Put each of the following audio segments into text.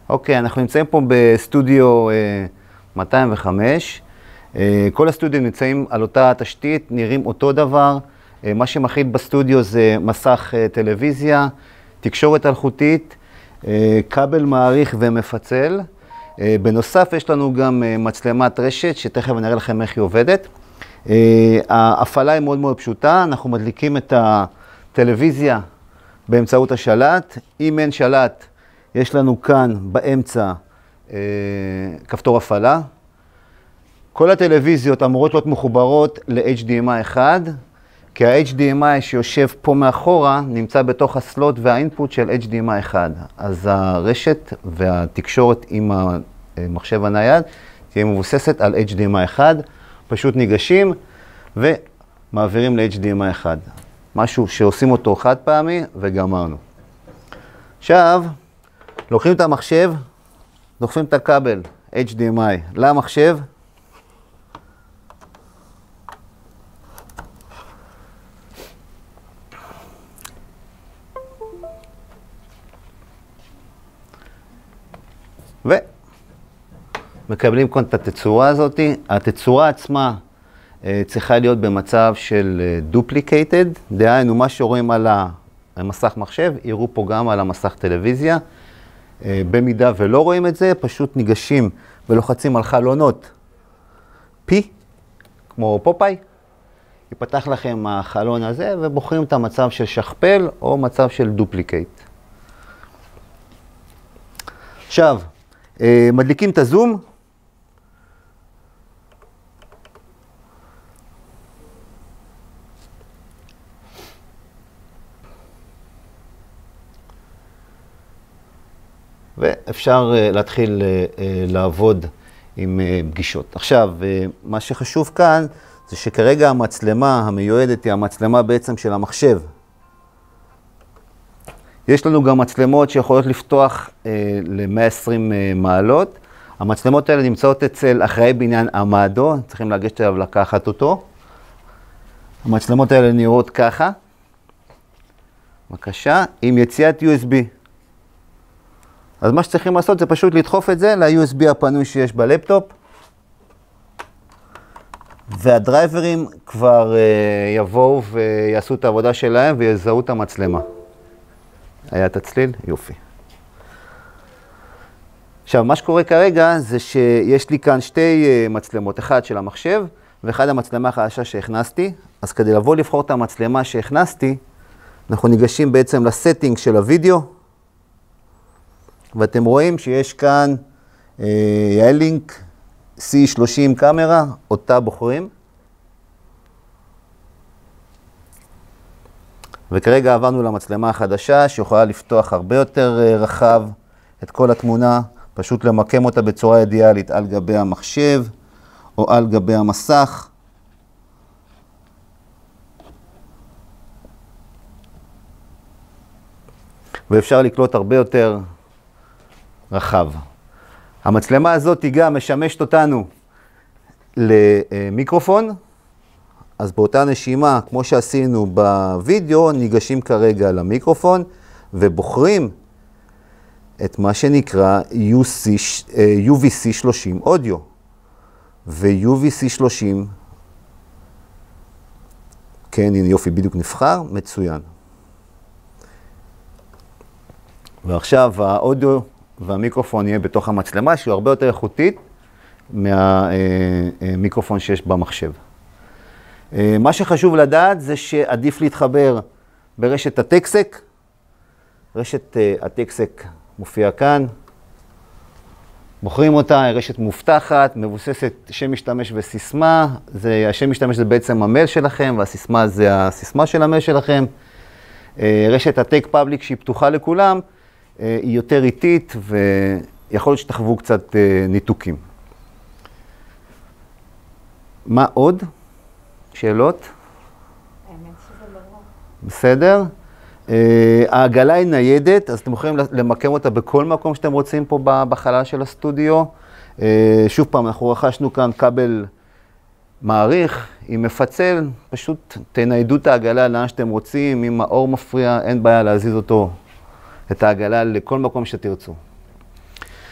אוקיי, אנחנו נמצאים פה בסטודיו 205. כל הסטודיו נמצאים על אותה תשתית, נראים אותו דבר. מה שמכיל בסטודיו זה מסך טלוויזיה, תקשורת אלחוטית, כבל מעריך ומפצל. בנוסף יש לנו גם מצלמת רשת, שתכף אני אראה לכם איך היא עובדת. ההפעלה היא מאוד מאוד פשוטה, אנחנו מדליקים את הטלוויזיה באמצעות השלט. אם אין שלט, יש לנו כאן באמצע כפתור הפעלה. כל הטלוויזיות אמורות להיות מחוברות ל-HDMI 1, כי ה-HDMI שיושב פה מאחורה נמצא בתוך הסלוט והאינפוט של HDMI 1. אז הרשת והתקשורת עם המחשב הנייד תהיה מבוססת על HDMI 1. פשוט ניגשים ומעבירים ל-HDMI 1. משהו שעושים אותו חד פעמי וגמרנו. עכשיו, לוקחים את המחשב, דוחפים את הכבל HDMI למחשב, ומקבלים כאן את התצורה הזאת. התצורה עצמה צריכה להיות במצב של duplicated, דהיינו מה שרואים על המסך מחשב, יראו פה גם על המסך טלוויזיה. במידה ולא רואים את זה, פשוט ניגשים ולוחצים על חלונות P, כמו פופאי, ייפתח לכם החלון הזה ובוחרים את המצב של שכפל או מצב של דופליקייט. עכשיו, מדליקים את הזום. ואפשר להתחיל לעבוד עם פגישות. עכשיו, מה שחשוב כאן זה שכרגע המצלמה המיועדת היא המצלמה בעצם של המחשב. יש לנו גם מצלמות שיכולות לפתוח ל-120 מעלות. המצלמות האלה נמצאות אצל אחראי בניין עמדו, צריכים לגשת אליו לקחת אותו. המצלמות האלה נראות ככה. בבקשה, עם יציאת USB. אז מה שצריכים לעשות זה פשוט לדחוף את זה ל-USB הפנוי שיש בלפטופ. והדרייברים כבר יבואו ויעשו את העבודה שלהם ויזהו את המצלמה. היה את הצליל? יופי. עכשיו, מה שקורה כרגע זה שיש לי כאן שתי מצלמות, אחד של המחשב ואחד המצלמה החדשה שהכנסתי. אז כדי לבוא לבחור את המצלמה שהכנסתי, אנחנו ניגשים בעצם לסטינג של הוידאו, ואתם רואים שיש כאן יאלינק C30 קאמרה, אותה בוחרים. וכרגע עברנו למצלמה החדשה שיכולה לפתוח הרבה יותר רחב את כל התמונה, פשוט למקם אותה בצורה אידיאלית על גבי המחשב או על גבי המסך. ואפשר לקלוט הרבה יותר רחב. המצלמה הזאת היא גם משמשת אותנו למיקרופון, אז באותה נשימה, כמו שעשינו בווידאו, ניגשים כרגע למיקרופון ובוחרים את מה שנקרא UVC 30 אודיו. ו-UVC 30, כן, הנה יופי, בדיוק נבחר, מצוין. ועכשיו האודיו והמיקרופון יהיה בתוך המצלמה, שהוא הרבה יותר איכותית מהמיקרופון שיש במחשב. מה שחשוב לדעת זה שעדיף להתחבר ברשת הטקסק. רשת הטקסק מופיעה כאן. בוחרים אותה, היא רשת מובטחת, מבוססת שם משתמש וסיסמה. השם משתמש זה בעצם המייל שלכם, והסיסמה זה הסיסמה של המייל שלכם. רשת הטק פאבליק שהיא פתוחה לכולם, היא יותר איטית ויכול להיות שתחוו קצת ניתוקים. מה עוד? שאלות? האמת שזה לא רע. בסדר. העגלה היא ניידת, אז אתם יכולים למקם אותה בכל מקום שאתם רוצים פה בחלל של הסטודיו. שוב פעם, אנחנו רכשנו כאן כבל מעריך עם מפצל, פשוט תניידו את העגלה לאן שאתם רוצים, אם האור מפריע, אין בעיה להזיז אותו, את העגלה לכל מקום שתרצו.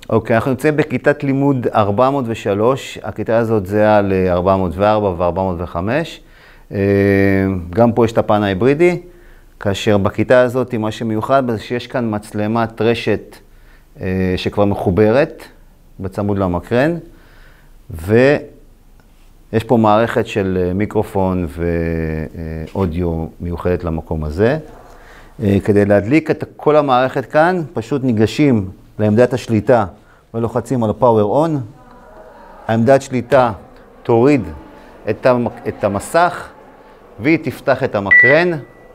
אוקיי, אנחנו נמצאים בכיתת לימוד 403, הכיתה הזאת זהה ל-404 ו-405. גם פה יש את הפן ההיברידי, כאשר בכיתה הזאת מה שמיוחד בזה שיש כאן מצלמת רשת שכבר מחוברת בצמוד למקרן, ויש פה מערכת של מיקרופון ואודיו מיוחדת למקום הזה. כדי להדליק את כל המערכת כאן, פשוט ניגשים לעמדת השליטה ולוחצים על Power On. העמדת שליטה תוריד את המסך והיא תפתח את המקרן.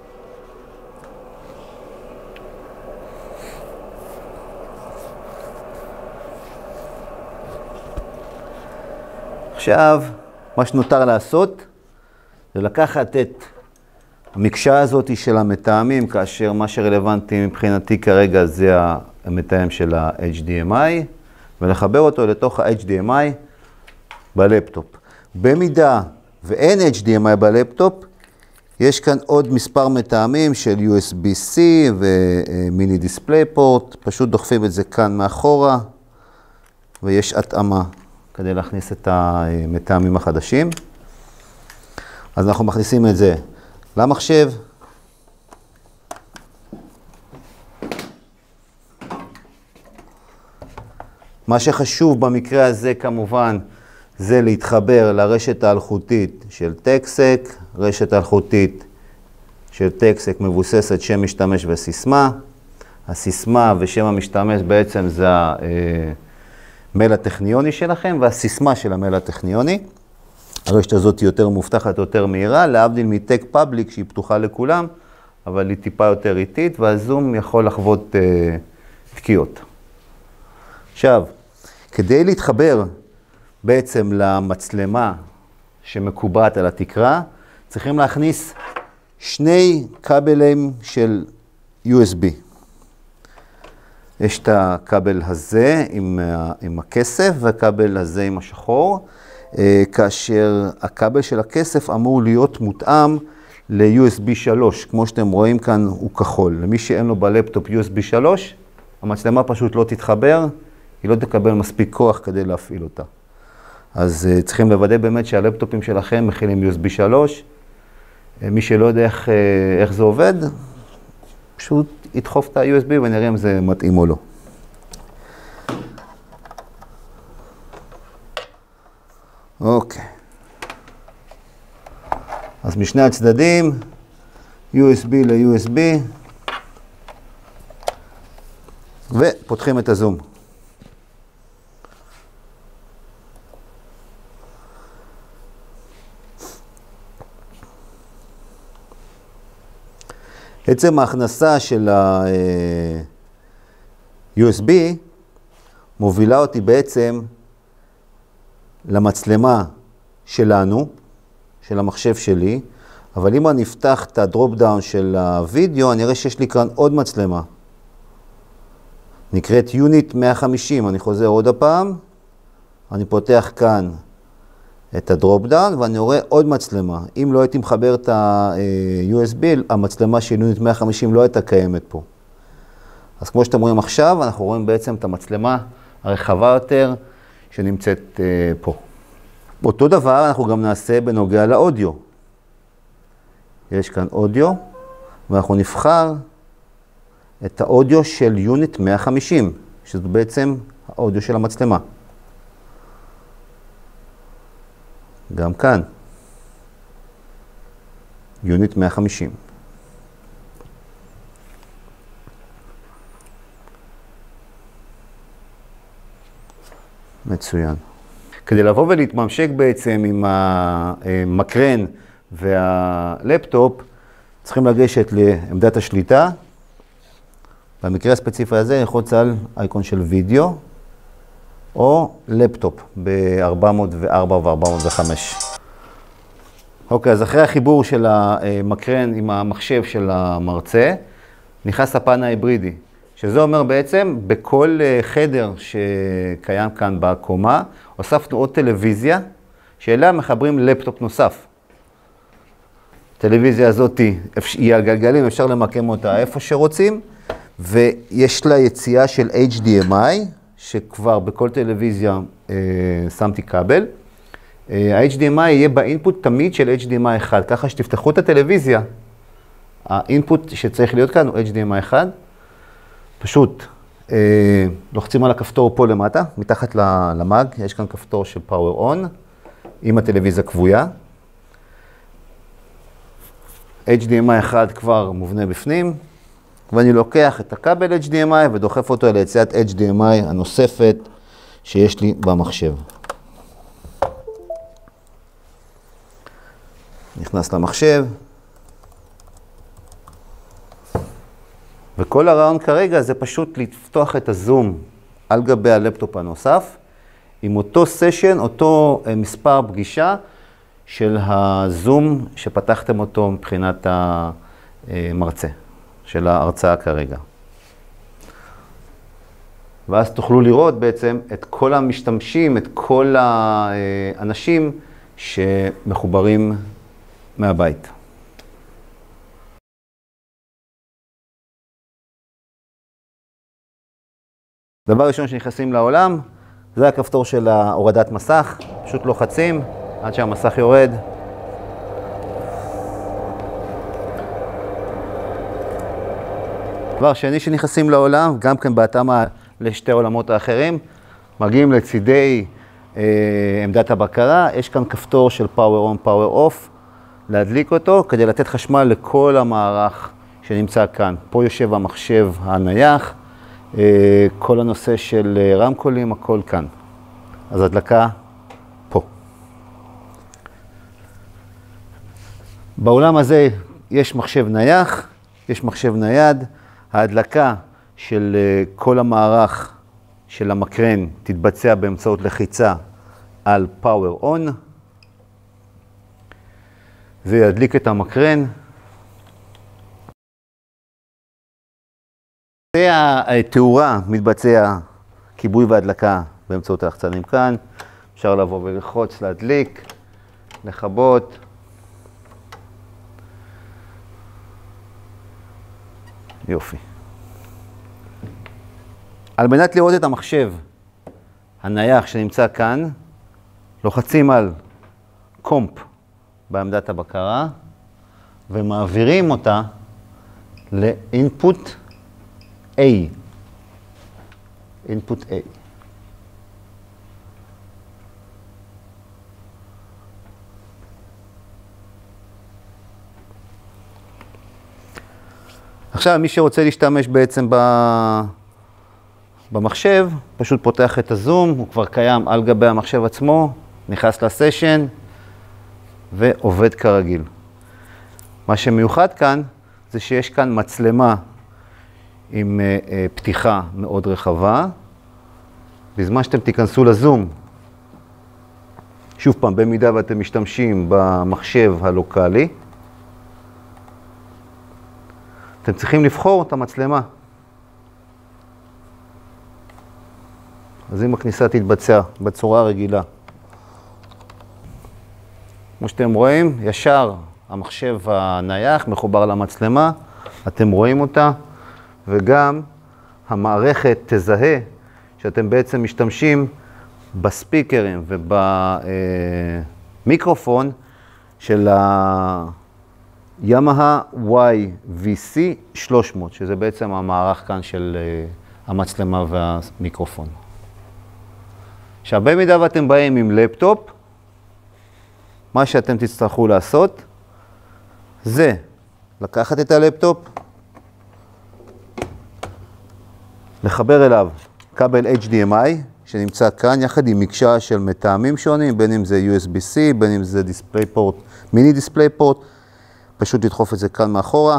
עכשיו, מה שנותר לעשות זה לקחת את המקשה הזאת של המתאמים, כאשר מה שרלוונטי מבחינתי כרגע זה המתאם של ה-HDMI, ולחבר אותו לתוך ה-HDMI בלפטופ. במידה ואין HDMI בלפטופ, יש כאן עוד מספר מתאמים של USB-C ומיני דיספליי פורט, פשוט דוחפים את זה כאן מאחורה, ויש התאמה כדי להכניס את המתאמים החדשים. אז אנחנו מכניסים את זה למחשב. מה שחשוב במקרה הזה כמובן זה להתחבר לרשת האלחוטית של טקסק. רשת האלחוטית של טקסק מבוססת שם משתמש וסיסמה. הסיסמה ושם המשתמש בעצם זה המייל הטכניוני שלכם, והסיסמה של המייל הטכניוני. הרשת הזאת היא יותר מובטחת, יותר מהירה, להבדיל מטק פאבליק שהיא פתוחה לכולם, אבל היא טיפה יותר איטית, והזום יכול לחוות תקיעות. עכשיו, כדי להתחבר בעצם למצלמה שמקובעת על התקרה, צריכים להכניס שני כבלים של USB. יש את הכבל הזה עם הכסף והכבל הזה עם השחור, כאשר הכבל של הכסף אמור להיות מותאם ל-USB 3, כמו שאתם רואים כאן הוא כחול. למי שאין לו בלפטופ USB 3, המצלמה פשוט לא תתחבר, היא לא תקבל מספיק כוח כדי להפעיל אותה. אז צריכים לוודא באמת שהלפטופים שלכם מכילים USB 3. מי שלא יודע איך זה עובד, פשוט ידחוף את ה-USB ונראה אם זה מתאים או לא. אוקיי. אז משני הצדדים, USB ל-USB, ופותחים את הזום. עצם ההכנסה של ה-USB מובילה אותי בעצם למצלמה שלנו, של המחשב שלי, אבל אם אני אפתח את הדרופ דאון של הוידאו, אני אראה שיש לי כאן עוד מצלמה. נקראת יוניט 150, אני חוזר עוד הפעם, אני פותח כאן את הדרופ דאון ואני רואה עוד מצלמה. אם לא הייתי מחבר את ה-USB, המצלמה של יוניט 150 לא הייתה קיימת פה. אז כמו שאתם רואים עכשיו, אנחנו רואים בעצם את המצלמה הרחבה יותר שנמצאת פה. אותו דבר אנחנו גם נעשה בנוגע לאודיו. יש כאן אודיו, ואנחנו נבחר את האודיו של יוניט 150, שזה בעצם האודיו של המצלמה. גם כאן, יוניט 150. מצוין. כדי לבוא ולהתממשק בעצם עם המקרן והלפטופ, צריכים לגשת לעמדת השליטה. במקרה הספציפי הזה נלחץ על אייקון של וידאו, או לפטופ ב-404 ו-405. אוקיי, אז אחרי החיבור של המקרן עם המחשב של המרצה, נכנס הפן ההיברידי, שזה אומר בעצם בכל חדר שקיים כאן בקומה, הוספנו עוד טלוויזיה, שאליה מחברים לפטופ נוסף. הטלוויזיה הזאת היא על גלגלים, אפשר למקם אותה איפה שרוצים, ויש לה יציאה של HDMI, שכבר בכל טלוויזיה שמתי כבל. ה-HDMI יהיה באינפוט תמיד של HDMI 1, ככה שתפתחו את הטלוויזיה, האינפוט שצריך להיות כאן הוא HDMI 1. פשוט לוחצים על הכפתור פה למטה, מתחת למג, יש כאן כפתור של Power On, עם הטלוויזיה כבויה. HDMI 1 כבר מובנה בפנים, ואני לוקח את הכבל HDMI ודוחף אותו ליציאת HDMI הנוספת שיש לי במחשב. נכנס למחשב, וכל הרעיון כרגע זה פשוט לפתוח את הזום על גבי הלפטופ הנוסף, עם אותו סשן, אותו מספר פגישה של הזום שפתחתם אותו מבחינת המרצה, של ההרצאה כרגע. ואז תוכלו לראות בעצם את כל המשתמשים, את כל האנשים שמחוברים מהבית. דבר ראשון שנכנסים לעולם, זה הכפתור של הורדת מסך, פשוט לוחצים עד שהמסך יורד. דבר שני שנכנסים לעולם, גם כן בהתאמה לשתי עולמות האחרים, מגיעים לצידי עמדת הבקרה, יש כאן כפתור של Power On, Power Off, להדליק אותו כדי לתת חשמל לכל המערך שנמצא כאן. פה יושב המחשב הנייח, כל הנושא של רמקולים, הכל כאן. אז הדלקה פה. בעולם הזה יש מחשב נייח, יש מחשב נייד, ההדלקה של כל המערך של המקרן תתבצע באמצעות לחיצה על Power On. זה ידליק את המקרן. זה התאורה מתבצע כיבוי והדלקה באמצעות הלחצנים כאן. אפשר לבוא וללחוץ, להדליק, לכבות. יופי. על מנת לראות את המחשב הנייח שנמצא כאן, לוחצים על קומפ בעמדת הבקרה ומעבירים אותה לאינפוט A. input A. עכשיו, מי שרוצה להשתמש בעצם במחשב, פשוט פותח את הזום, הוא כבר קיים על גבי המחשב עצמו, נכנס לסשן ועובד כרגיל. מה שמיוחד כאן זה שיש כאן מצלמה עם פתיחה מאוד רחבה. בזמן שאתם תיכנסו לזום, שוב פעם, במידה ואתם משתמשים במחשב הלוקלי, אתם צריכים לבחור את המצלמה. אז אם הכניסה תתבצע בצורה רגילה. כמו שאתם רואים, ישר המחשב הנייח מחובר למצלמה, אתם רואים אותה, וגם המערכת תזהה שאתם בעצם משתמשים בספיקרים ובמיקרופון של הימאה YVC 300, שזה בעצם המערך כאן של המצלמה והמיקרופון. עכשיו, במידה ואתם באים עם לפטופ, מה שאתם תצטרכו לעשות זה לקחת את הלפטופ, לחבר אליו כבל HDMI שנמצא כאן, יחד עם מקשה של מטעמים שונים, בין אם זה USB-C, בין אם זה DisplayPort, מיני DisplayPort, פשוט לדחוף את זה כאן מאחורה.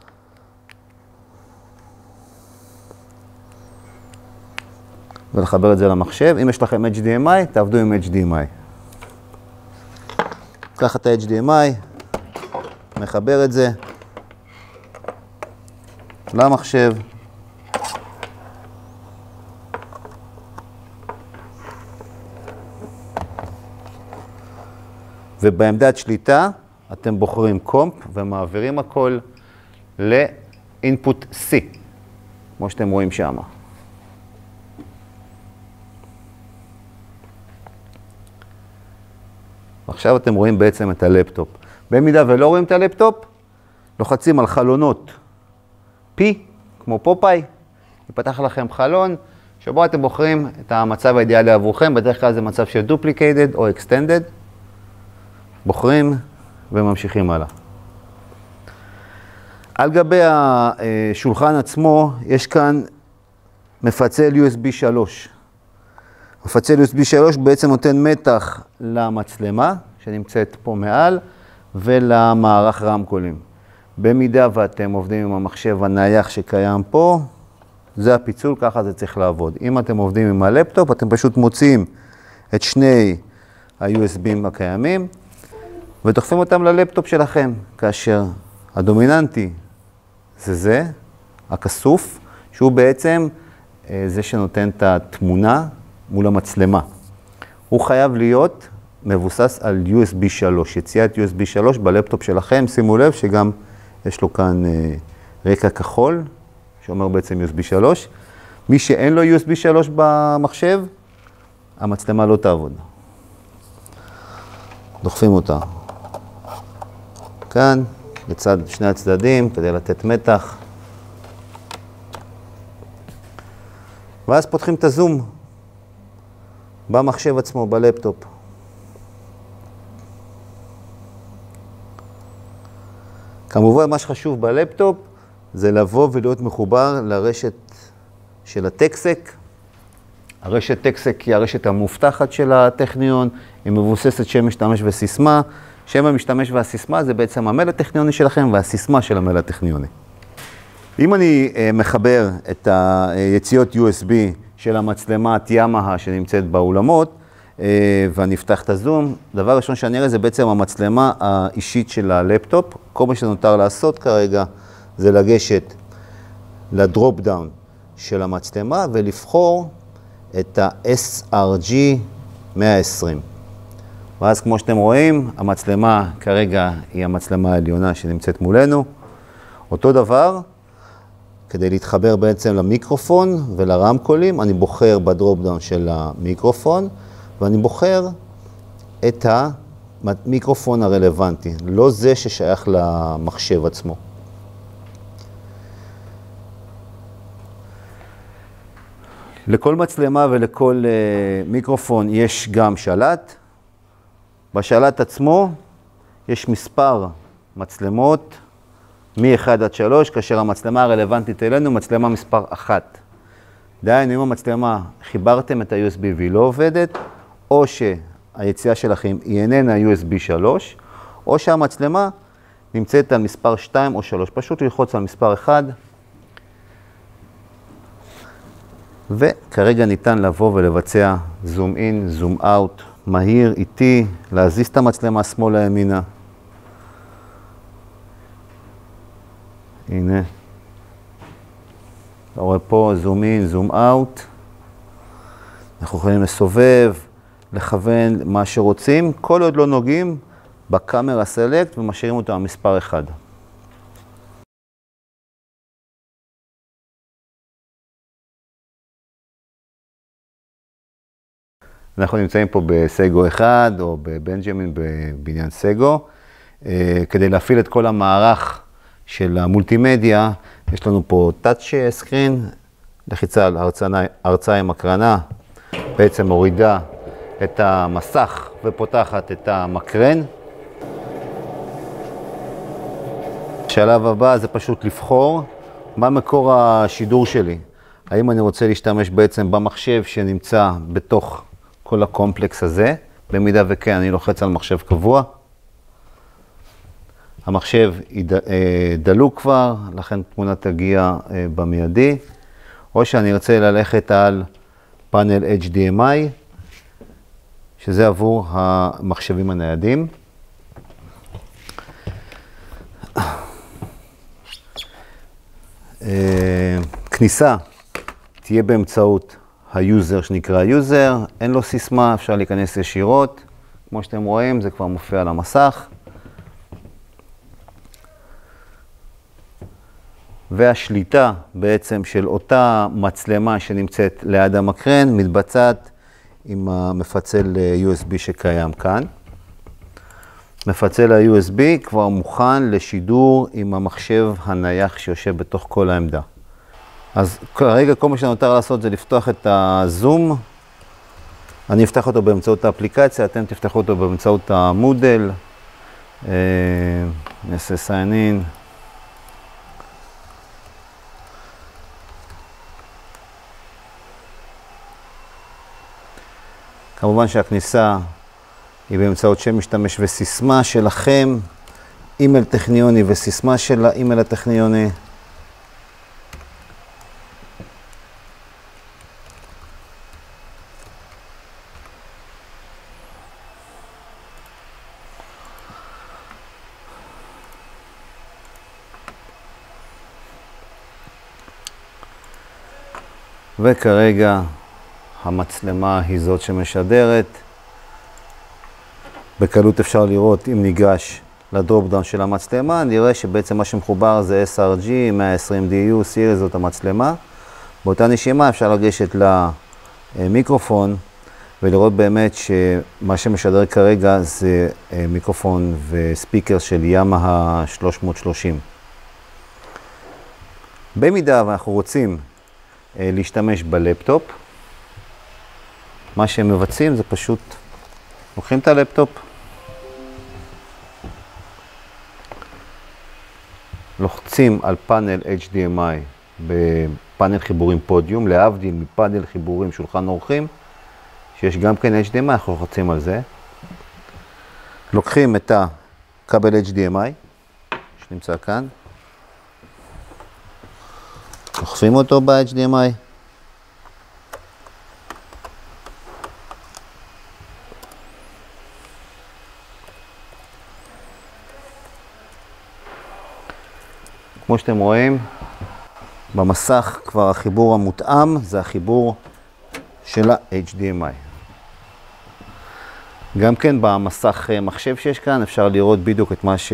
ולחבר את זה למחשב. אם יש לכם HDMI, תעבדו עם HDMI. קח את ה-HDMI, מחבר את זה למחשב. ובעמדת שליטה אתם בוחרים קומפ ומעבירים הכל לאינפוט C, כמו שאתם רואים שם. ועכשיו אתם רואים בעצם את הלפטופ. במידה ולא רואים את הלפטופ, לוחצים על חלונות P, כמו פופאי, יפתח לכם חלון, שבו אתם בוחרים את המצב האידיאלי עבורכם, בדרך כלל זה מצב של duplicated או extended, בוחרים וממשיכים הלאה. על גבי השולחן עצמו יש כאן מפצל USB 3. מפצל USB 3 בעצם נותן מתח למצלמה שנמצאת פה מעל ולמערך רמקולים. במידה ואתם עובדים עם המחשב הנייח שקיים פה, זה הפיצול, ככה זה צריך לעבוד. אם אתם עובדים עם הלפטופ, אתם פשוט מוצאים את שני ה-USBים הקיימים ודוחפים אותם ללפטופ שלכם, כאשר הדומיננטי זה הכסוף, שהוא בעצם זה שנותן את התמונה מול המצלמה. הוא חייב להיות מבוסס על USB 3, יציאת USB 3 בלפטופ שלכם. שימו לב שגם יש לו כאן רקע כחול, שאומר בעצם USB 3. מי שאין לו USB 3 במחשב, המצלמה לא תעבוד. דוחפים אותה כאן, לצד שני הצדדים, כדי לתת מתח. ואז פותחים את הזום במחשב עצמו, בלפטופ. כמובן, מה שחשוב בלפטופ זה לבוא ולהיות מחובר לרשת של הטקסק. הרשת טקסק היא הרשת המובטחת של הטכניון, היא מבוססת שם משתמש וסיסמה. שם המשתמש והסיסמה זה בעצם המייל הטכניוני שלכם והסיסמה של המייל הטכניוני. אם אני מחבר את היציאות USB של המצלמת ימאה שנמצאת באולמות, ואני אפתח את הזום, דבר ראשון שאני אראה זה בעצם המצלמה האישית של הלפטופ. כל מה שנותר לעשות כרגע זה לגשת לדרופ דאון של המצלמה ולבחור את ה-SRG 120. ואז כמו שאתם רואים, המצלמה כרגע היא המצלמה העליונה שנמצאת מולנו. אותו דבר, כדי להתחבר בעצם למיקרופון ולרמקולים, אני בוחר בדרופ דאון של המיקרופון, ואני בוחר את המיקרופון הרלוונטי, לא זה ששייך למחשב עצמו. לכל מצלמה ולכל מיקרופון יש גם שלט. בשלט עצמו יש מספר מצלמות מ-1 עד 3, כאשר המצלמה הרלוונטית אלינו מצלמה מספר 1. דהיינו, אם המצלמה חיברתם את ה-USB והיא לא עובדת, או שהיציאה שלכם היא איננה USB 3, או שהמצלמה נמצאת על מספר 2 או 3. פשוט ללחוץ על מספר 1, וכרגע ניתן לבוא ולבצע זום אין, זום אאוט, מהיר, איטי, להזיז את המצלמה שמאלה ימינה. הנה. אתה רואה פה זום אין, זום אאוט. אנחנו יכולים לסובב, לכוון מה שרוצים, כל עוד לא נוגעים בקאמרה סלקט ומשאירים אותו המספר 1. אנחנו נמצאים פה בסגו 1 או בבנג'מין בבניין סגו. כדי להפעיל את כל המערך של המולטימדיה, יש לנו פה טאץ' סקרין, לחיצה על הרצאה עם הקרנה, בעצם מורידה את המסך ופותחת את המקרן. השלב הבא זה פשוט לבחור מה מקור השידור שלי. האם אני רוצה להשתמש בעצם במחשב שנמצא בתוך כל הקומפלקס הזה, במידה וכן אני לוחץ על מחשב קבוע. המחשב דלוק כבר, לכן תמונה תגיע במיידי, או שאני ארצה ללכת על פאנל HDMI, שזה עבור המחשבים הניידים. כניסה תהיה באמצעות היוזר שנקרא יוזר, אין לו סיסמה, אפשר להיכנס ישירות. כמו שאתם רואים, זה כבר מופיע על המסך. והשליטה בעצם של אותה מצלמה שנמצאת ליד המקרן מתבצעת עם המפצל USB שקיים כאן. מפצל ה-USB כבר מוכן לשידור עם המחשב הנייח שיושב בתוך כל העמדה. אז כרגע כל מה שנותר לעשות זה לפתוח את הזום. אני אפתח אותו באמצעות האפליקציה, אתם תפתחו אותו באמצעות המודל. נעשה sign in. כמובן שהכניסה היא באמצעות שם משתמש וסיסמה שלכם, אימייל טכניוני וסיסמה של האימייל הטכניוני. וכרגע המצלמה היא זאת שמשדרת. בקלות אפשר לראות, אם ניגש לדרופ דאון של המצלמה, נראה שבעצם מה שמחובר זה SRG 120DU סיריס, זאת המצלמה. באותה נשימה אפשר לגשת למיקרופון ולראות באמת שמה שמשדר כרגע זה מיקרופון וספיקר של ימאהה 330. במידה ואנחנו רוצים להשתמש בלפטופ, מה שהם מבצעים זה פשוט לוקחים את הלפטופ, לוחצים על פאנל HDMI בפאנל חיבורים פודיום, להבדיל מפאנל חיבורים שולחן אורחים, שיש גם כן HDMI, אנחנו לוחצים על זה. לוקחים את הכבל HDMI שנמצא כאן, דוחפים אותו ב-HDMI, כמו שאתם רואים, במסך כבר החיבור המותאם זה החיבור של ה-HDMI. גם כן במסך מחשב שיש כאן אפשר לראות בדיוק את מה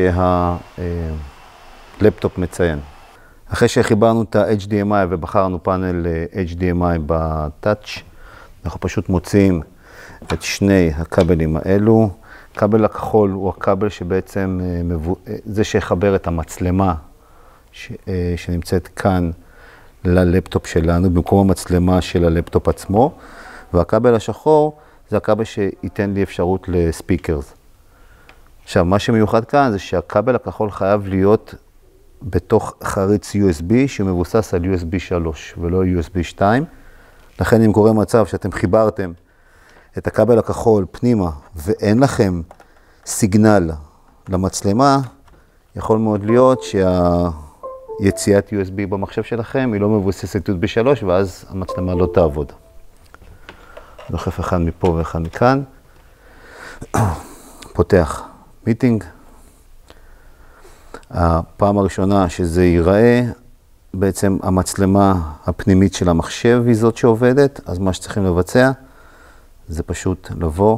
שהלפטופ מציין. אחרי שחיברנו את ה-HDMI ובחרנו פאנל HDMI בטאץ', אנחנו פשוט מוציאים את שני הכבלים האלו. כבל הכחול הוא הכבל שבעצם זה שיחבר את המצלמה שנמצאת כאן ללפטופ שלנו, במקום המצלמה של הלפטופ עצמו, והכבל השחור זה הכבל שייתן לי אפשרות לספיקרס. עכשיו, מה שמיוחד כאן זה שהכבל הכחול חייב להיות בתוך חריץ USB שמבוסס על USB 3 ולא USB 2. לכן אם קורה מצב שאתם חיברתם את הכבל הכחול פנימה ואין לכם סיגנל למצלמה, יכול מאוד להיות יציאת USB במחשב שלכם היא לא מבוססת USB 3 ואז המצלמה לא תעבוד. דוחף אחד מפה ואחד מכאן. פותח מיטינג. הפעם הראשונה שזה ייראה, בעצם המצלמה הפנימית של המחשב היא זאת שעובדת, אז מה שצריכים לבצע זה פשוט לבוא,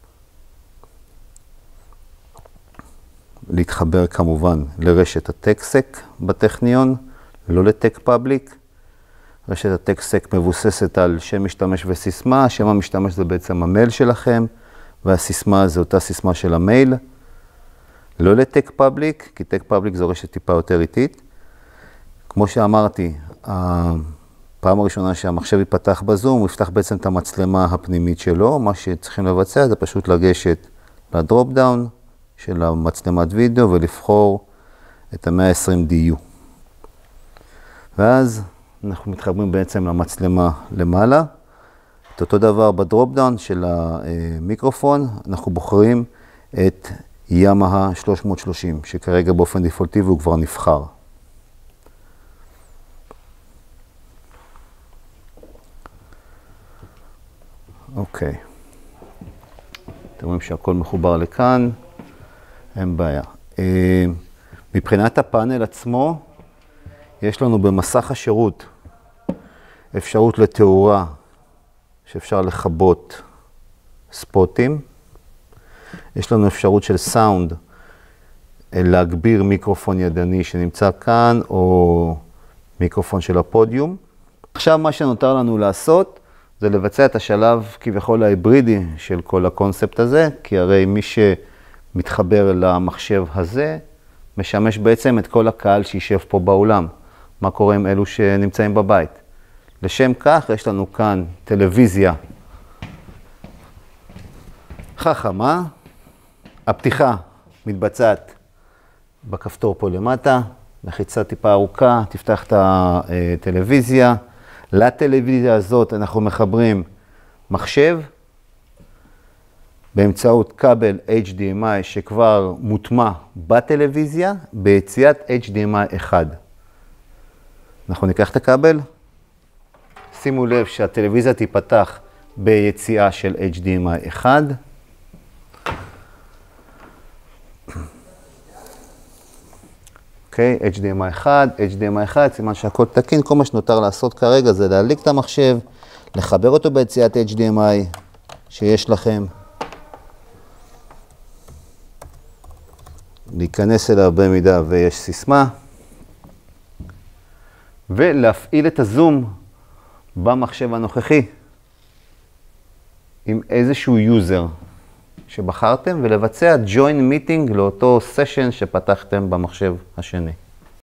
להתחבר כמובן לרשת הטקסק בטכניון, לא לטק פאבליק. רשת הטקסק מבוססת על שם משתמש וסיסמה, שם המשתמש זה בעצם המייל שלכם, והסיסמה זה אותה סיסמה של המייל. לא לטק פאבליק, כי טק פאבליק זו רשת טיפה יותר איטית. כמו שאמרתי, הפעם הראשונה שהמחשב ייפתח בזום, הוא יפתח בעצם את המצלמה הפנימית שלו. מה שצריכים לבצע זה פשוט לגשת לדרופ דאון של המצלמת וידאו ולבחור את ה-120DU. ואז אנחנו מתחברים בעצם למצלמה למעלה. את אותו דבר בדרופ דאון של המיקרופון, אנחנו בוחרים את ימאהה 330, שכרגע באופן דפולטיבי הוא כבר נבחר. אוקיי. אתם רואים שהכל מחובר לכאן, אין בעיה. מבחינת הפאנל עצמו, יש לנו במסך השירות אפשרות לתאורה שאפשר לכבות ספוטים. יש לנו אפשרות של סאונד, להגביר מיקרופון ידני שנמצא כאן, או מיקרופון של הפודיום. עכשיו מה שנותר לנו לעשות, זה לבצע את השלב כביכול ההיברידי של כל הקונספט הזה, כי הרי מי מתחבר למחשב הזה, משמש בעצם את כל הקהל שישב פה באולם. מה קורה עם אלו שנמצאים בבית? לשם כך יש לנו כאן טלוויזיה חכמה. הפתיחה מתבצעת בכפתור פה למטה, לחיצה טיפה ארוכה, תפתח את הטלוויזיה. לטלוויזיה הזאת אנחנו מחברים מחשב באמצעות כבל HDMI שכבר מוטמע בטלוויזיה ביציאת HDMI 1. אנחנו ניקח את הכבל, שימו לב שהטלוויזיה תיפתח ביציאה של HDMI 1. אוקיי, HDMI 1, HDMI 1, סימן שהכל תקין. כל מה שנותר לעשות כרגע זה להדליק את המחשב, לחבר אותו ביציאת HDMI שיש לכם, להיכנס אליו במידה ויש סיסמה, ולהפעיל את הזום במחשב הנוכחי עם איזשהו יוזר שבחרתם, ולבצע join meeting לאותו סשן שפתחתם במחשב השני.